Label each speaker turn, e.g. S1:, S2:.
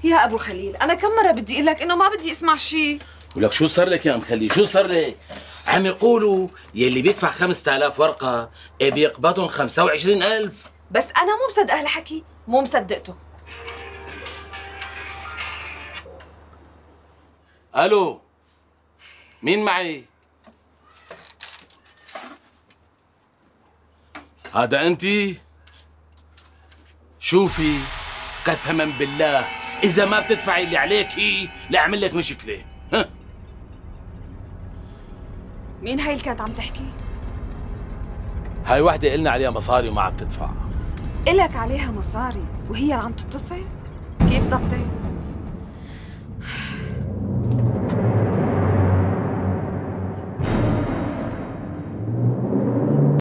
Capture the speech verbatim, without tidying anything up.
S1: يا ابو خليل انا كم مره بدي اقول لك انه ما بدي اسمع شيء.
S2: ولك شو صار لك يا ام خليل؟ شو صار لك؟ عم يقولوا يلي بيدفع خمسة آلاف ورقه بيقبضهم خمسة وعشرين ألف.
S1: بس انا مو مصدقه هالحكي، مو مصدقته.
S2: الو، مين معي؟ هذا انت؟ شوفي قسما بالله اذا ما بتدفعي اللي عليكي لاعمل لك مشكله. ها
S1: مين هاي اللي كانت عم تحكي؟
S2: هاي وحده قلنا عليها مصاري وما عم تدفع.
S1: إلك عليها مصاري وهي اللي عم تتصل؟ كيف زبطت؟